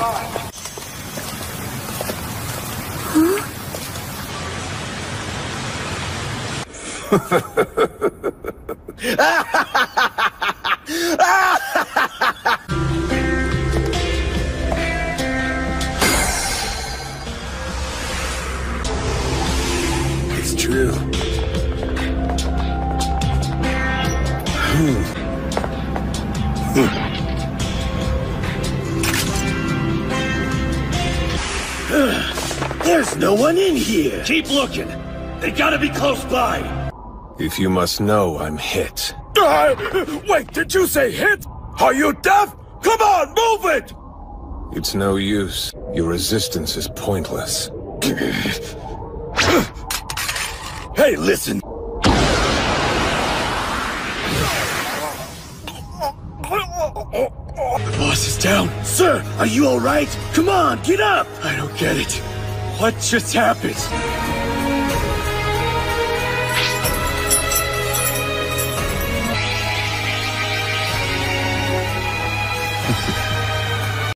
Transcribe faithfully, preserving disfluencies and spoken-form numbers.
It's true. Hmm. There's no one in here. Keep looking. They gotta be close by. If you must know, I'm hit. Uh, wait, did you say hit? Are you deaf? Come on, move it! It's no use. Your resistance is pointless. Hey, listen. The boss is down. Sir, are you all right? Come on, get up! I don't get it. What just happened?